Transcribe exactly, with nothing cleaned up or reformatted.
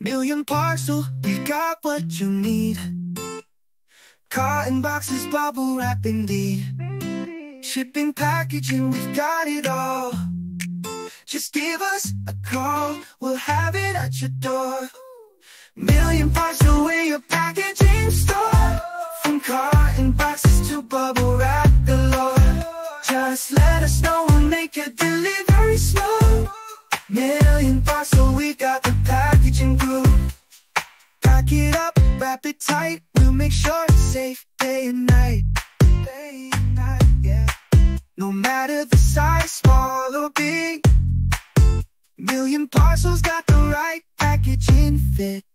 Millionparcel, we got what you need. Carton boxes, bubble wrap indeed. Shipping, packaging, we've got it all. Just give us a call, we'll have it at your door. Millionparcel, we're your packaging store. From carton boxes to bubble wrap galore. Just let us know, we'll make your delivery slow. Millionparcel, we got the packaging glue. Pack it up, wrap it tight, we'll make sure it's safe day and night. Day and night, yeah. No matter the size, small or big, Millionparcel's got the right packaging fit.